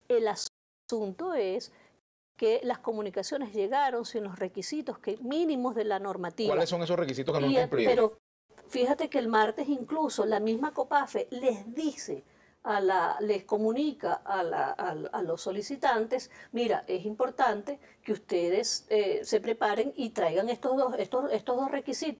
El asunto es que las comunicaciones llegaron sin los requisitos mínimos de la normativa. ¿Cuáles son esos requisitos que no han cumplido? Pero fíjate que el martes incluso la misma COPAFE les dice, les comunica a los solicitantes, mira, es importante que ustedes se preparen y traigan estos dos requisitos.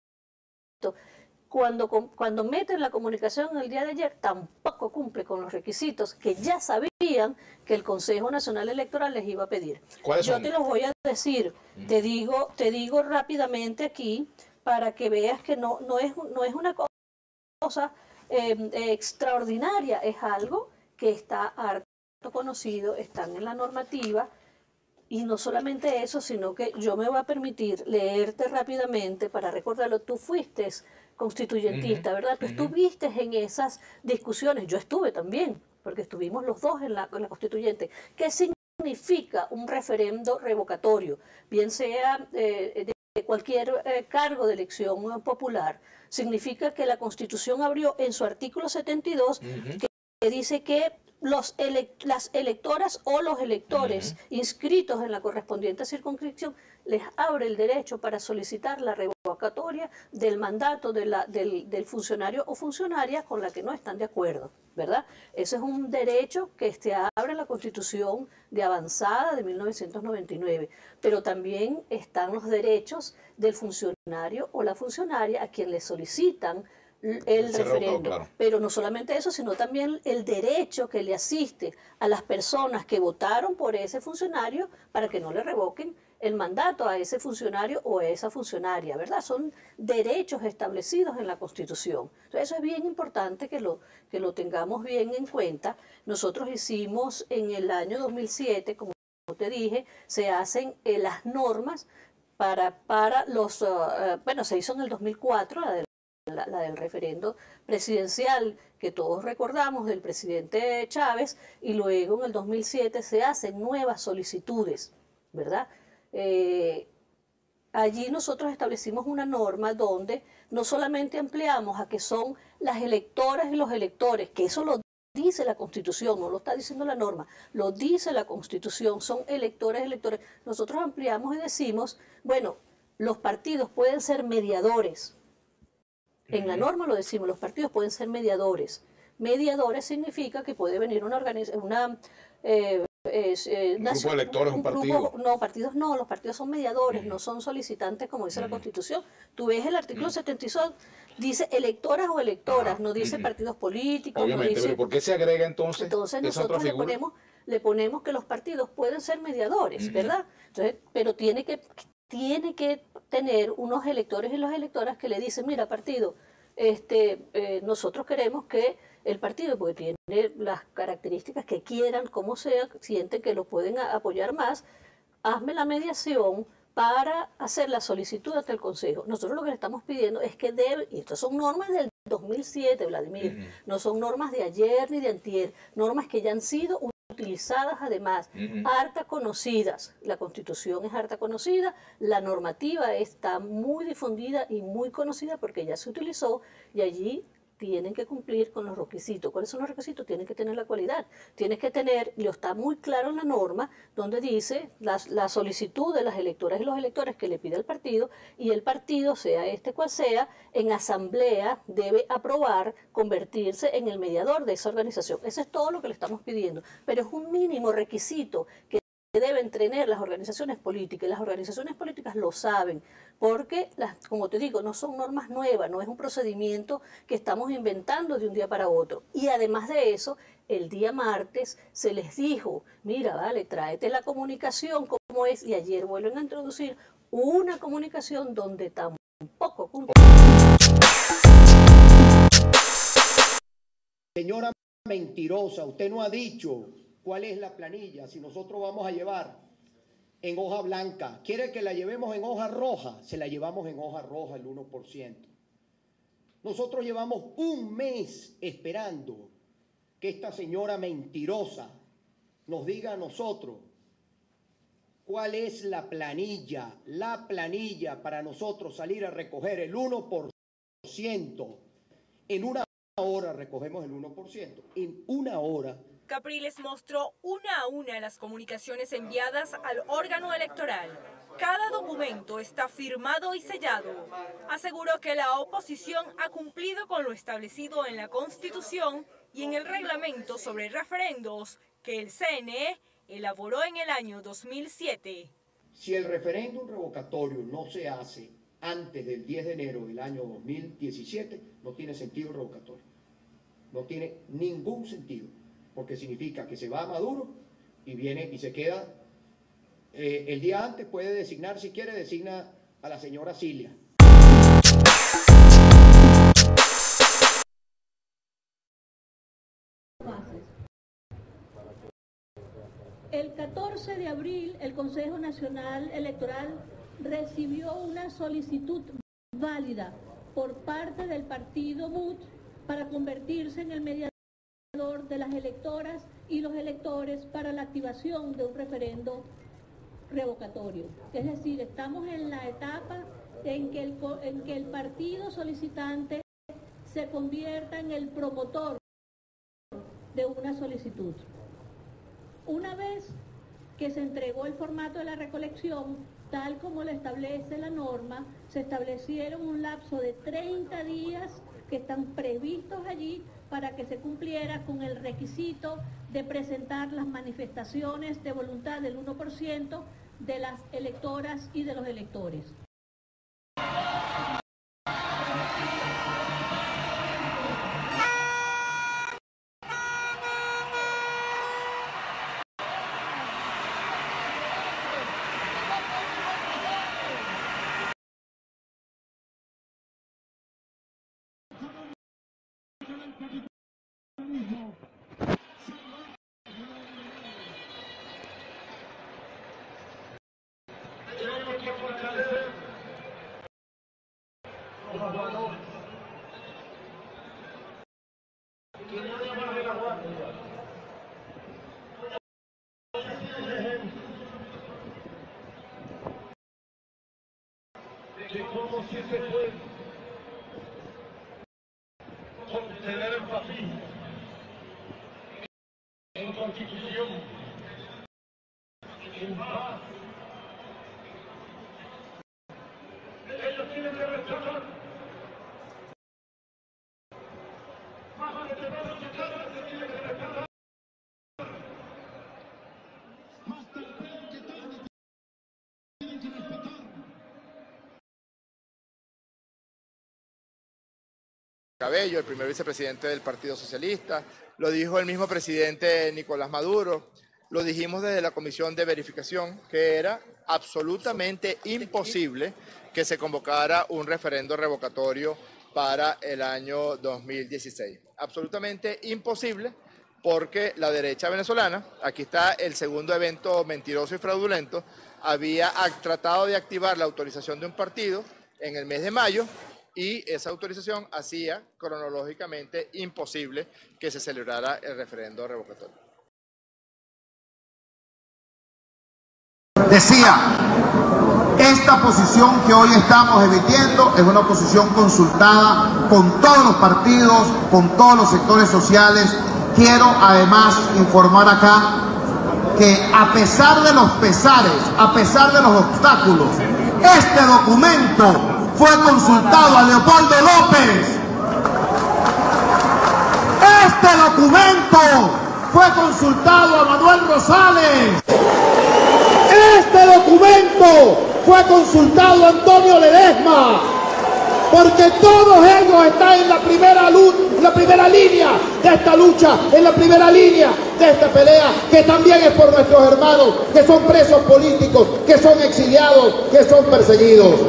Cuando meten la comunicación el día de ayer, tampoco cumple con los requisitos que ya sabían que el Consejo Nacional Electoral les iba a pedir. ¿Cuáles son? Yo te los voy a decir, te digo rápidamente aquí, para que veas que no es una cosa extraordinaria, es algo que está harto conocido, están en la normativa. Y no solamente eso, sino que yo me voy a permitir leerte rápidamente para recordarlo. Tú fuiste constituyentista, ¿verdad? Tú estuviste en esas discusiones. Yo estuve también, porque estuvimos los dos en la constituyente. ¿Qué significa un referendo revocatorio? Bien sea de cualquier cargo de elección popular. Significa que la Constitución abrió en su artículo 72 que dice que las electoras o los electores inscritos en la correspondiente circunscripción les abre el derecho para solicitar la revocatoria del mandato del funcionario o funcionaria con la que no están de acuerdo, ¿verdad? Ese es un derecho que abre la Constitución de avanzada de 1999, pero también están los derechos del funcionario o la funcionaria a quien le solicitan el referendo. Claro. Pero no solamente eso, sino también el derecho que le asiste a las personas que votaron por ese funcionario para que no le revoquen el mandato a ese funcionario o a esa funcionaria, ¿verdad? Son derechos establecidos en la Constitución. Entonces, eso es bien importante que lo tengamos bien en cuenta. Nosotros hicimos en el año 2007, como te dije, se hacen las normas para los, bueno, se hizo en el 2004, la del referendo presidencial que todos recordamos del presidente Chávez, y luego en el 2007 se hacen nuevas solicitudes, ¿verdad? Allí nosotros establecimos una norma donde no solamente ampliamos a que son las electoras y los electores, que eso lo dice la Constitución, no lo está diciendo la norma, lo dice la Constitución, son electores y electores. Nosotros ampliamos y decimos, bueno, los partidos pueden ser mediadores. En la norma lo decimos, los partidos pueden ser mediadores. Mediadores significa que puede venir una organización, un grupo de electores, un partido. No, partidos no, los partidos son mediadores, no son solicitantes como dice la Constitución. Tú ves el artículo 76, dice electoras o electoras, no dice partidos políticos. Obviamente, no dice, pero ¿por qué se agrega entonces? Entonces nosotros le ponemos que los partidos pueden ser mediadores, ¿verdad? Entonces, pero tiene que tener unos electores y las electoras que le dicen, mira, partido, nosotros queremos que el partido, porque tiene las características que quieran, como sea, sienten que lo pueden apoyar más, hazme la mediación para hacer la solicitud ante el Consejo. Nosotros lo que le estamos pidiendo es que y estas son normas del 2007, Vladimir, no son normas de ayer ni de antier, normas que ya han sido utilizadas además, harta conocidas. La Constitución es harta conocida, la normativa está muy difundida y muy conocida porque ya se utilizó y allí tienen que cumplir con los requisitos. ¿Cuáles son los requisitos? Tienen que tener la cualidad. Tienes que tener, y está muy claro en la norma, donde dice la solicitud de las electoras y los electores que le pide el partido, y el partido, sea este cual sea, en asamblea debe aprobar convertirse en el mediador de esa organización. Eso es todo lo que le estamos pidiendo. Pero es un mínimo requisito que deben tener las organizaciones políticas, y las organizaciones políticas lo saben, porque, como te digo, no son normas nuevas, no es un procedimiento que estamos inventando de un día para otro. Y además de eso, el día martes se les dijo, mira, vale, tráete la comunicación como es, y ayer vuelven a introducir una comunicación donde tampoco cumple. Señora mentirosa, usted no ha dicho cuál es la planilla, si nosotros vamos a llevar en hoja blanca. ¿Quiere que la llevemos en hoja roja? Se la llevamos en hoja roja el 1%. Nosotros llevamos un mes esperando que esta señora mentirosa nos diga a nosotros cuál es la planilla para nosotros salir a recoger el 1%. En una hora recogemos el 1%. En una hora Capriles mostró una a una las comunicaciones enviadas al órgano electoral. Cada documento está firmado y sellado. Aseguró que la oposición ha cumplido con lo establecido en la Constitución y en el reglamento sobre referendos que el CNE elaboró en el año 2007. Si el referéndum revocatorio no se hace antes del 10 de enero del año 2017, no tiene sentido el revocatorio. No tiene ningún sentido, porque significa que se va a Maduro y viene y se queda. El día antes puede designar, si quiere, designa a la señora Cilia. El 14 de abril, el Consejo Nacional Electoral recibió una solicitud válida por parte del partido MUT para convertirse en el mediador de las electoras y los electores para la activación de un referendo revocatorio. Es decir, estamos en la etapa en que el partido solicitante se convierta en el promotor de una solicitud. Una vez que se entregó el formato de la recolección, tal como lo establece la norma, se establecieron un lapso de 30 días que están previstos allí para que se cumpliera con el requisito de presentar las manifestaciones de voluntad del 1% de las electoras y de los electores. De cómo sí se puede contener el fascismo en constitución, en paz. Ellos tienen que rechazar. Más que te van a rechazar, ellos tienen que rechazar. Más temprano que tarde tienen que respetar. Cabello, el primer vicepresidente del Partido Socialista, lo dijo el mismo presidente Nicolás Maduro, lo dijimos desde la Comisión de Verificación, que era absolutamente imposible que se convocara un referendo revocatorio para el año 2016. Absolutamente imposible porque la derecha venezolana, aquí está el segundo evento mentiroso y fraudulento, había tratado de activar la autorización de un partido en el mes de mayo, y esa autorización hacía cronológicamente imposible que se celebrara el referendo revocatorio. Decía, esta posición que hoy estamos emitiendo es una posición consultada con todos los partidos, con todos los sectores sociales. Quiero además informar acá que a pesar de los pesares, a pesar de los obstáculos, este documento fue consultado a Leopoldo López. Este documento fue consultado a Manuel Rosales. Este documento fue consultado a Antonio Ledesma. Porque todos ellos están en la primera línea de esta lucha, en la primera línea de esta pelea, que también es por nuestros hermanos, que son presos políticos, que son exiliados, que son perseguidos.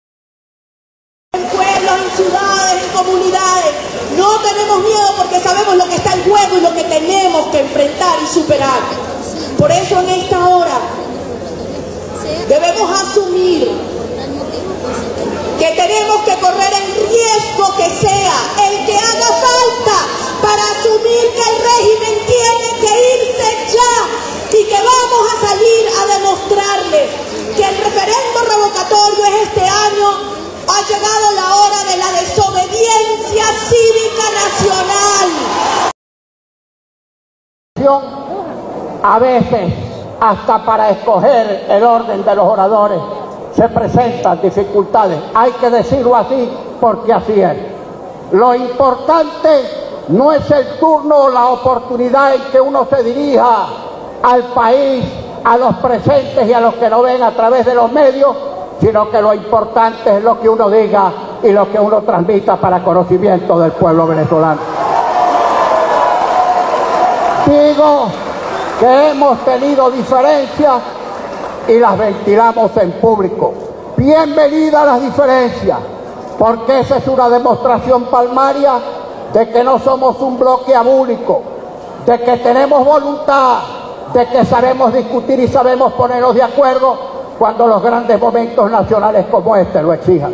En ciudades, en comunidades, no tenemos miedo porque sabemos lo que está en juego y lo que tenemos que enfrentar y superar. Por eso en esta hora debemos asumir que tenemos que correr el riesgo que sea, el que haga falta, para asumir que el régimen tiene que irse ya y que vamos a salir a demostrarles que el referendo revocatorio es este año. Ha llegado la hora de la desobediencia cívica nacional. comunicación, a veces hasta para escoger el orden de los oradores se presentan dificultades. Hay que decirlo así porque así es. Lo importante no es el turno o la oportunidad en que uno se dirija al país, a los presentes y a los que lo ven a través de los medios, sino que lo importante es lo que uno diga y lo que uno transmita para conocimiento del pueblo venezolano. Digo que hemos tenido diferencias y las ventilamos en público. Bienvenidas las diferencias, porque esa es una demostración palmaria de que no somos un bloque abúlico, de que tenemos voluntad, de que sabemos discutir y sabemos ponernos de acuerdo cuando los grandes momentos nacionales como este lo exijan.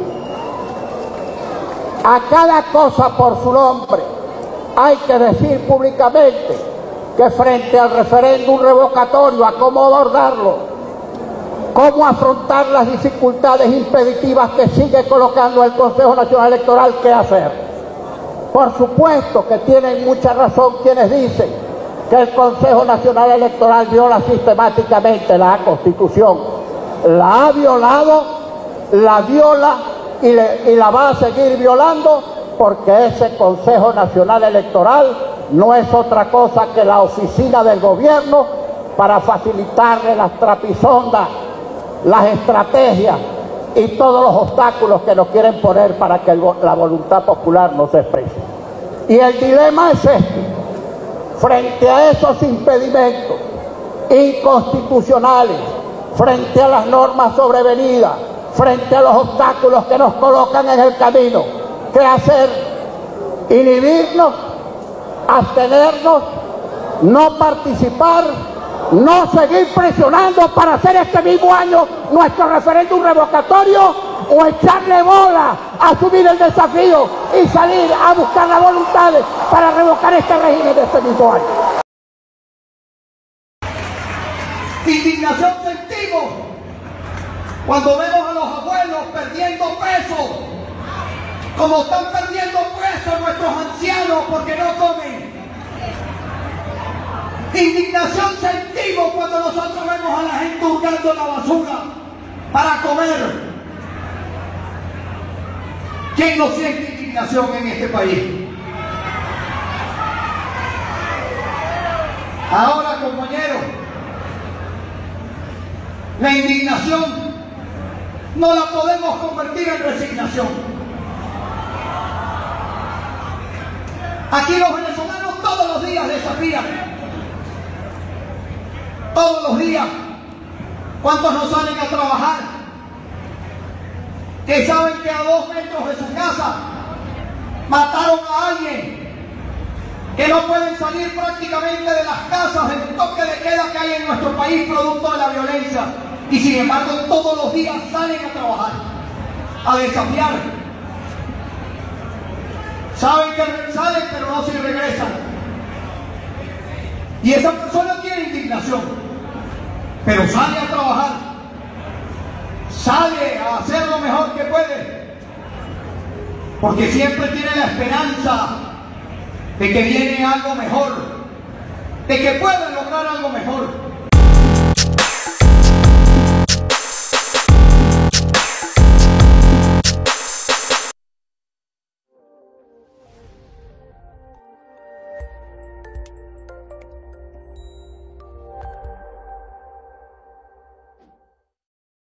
A cada cosa por su nombre. Hay que decir públicamente que frente al referéndum revocatorio, a cómo abordarlo, cómo afrontar las dificultades impeditivas que sigue colocando el Consejo Nacional Electoral, ¿qué hacer? Por supuesto que tienen mucha razón quienes dicen que el Consejo Nacional Electoral viola sistemáticamente la Constitución. La ha violado, la viola y la va a seguir violando, porque ese Consejo Nacional Electoral no es otra cosa que la oficina del gobierno para facilitarle las trapisondas, las estrategias y todos los obstáculos que nos quieren poner para que la voluntad popular no se exprese. Y el dilema es este: frente a esos impedimentos inconstitucionales, frente a las normas sobrevenidas, frente a los obstáculos que nos colocan en el camino, ¿qué hacer? Inhibirnos, abstenernos, no participar, no seguir presionando para hacer este mismo año nuestro referéndum revocatorio, o echarle bola, asumir el desafío y salir a buscar las voluntades para revocar este régimen de este mismo año. Indignación sentimos cuando vemos a los abuelos perdiendo peso, como están perdiendo peso nuestros ancianos porque no comen. Indignación sentimos cuando nosotros vemos a la gente hurgando la basura para comer. ¿Quién no siente indignación en este país? Ahora, compañeros, la indignación no la podemos convertir en resignación. Aquí los venezolanos todos los días desafían. Todos los días. ¿Cuántos no salen a trabajar? Que saben que a 2 metros de su casa mataron a alguien, que no pueden salir prácticamente de las casas del toque de queda que hay en nuestro país producto de la violencia, y sin embargo todos los días salen a trabajar, a desafiar. Saben que salen pero no se regresan, y esa persona tiene indignación, pero sale a trabajar, sale a hacer lo mejor que puede, porque siempre tiene la esperanza de que viene algo mejor, de que pueden lograr algo mejor.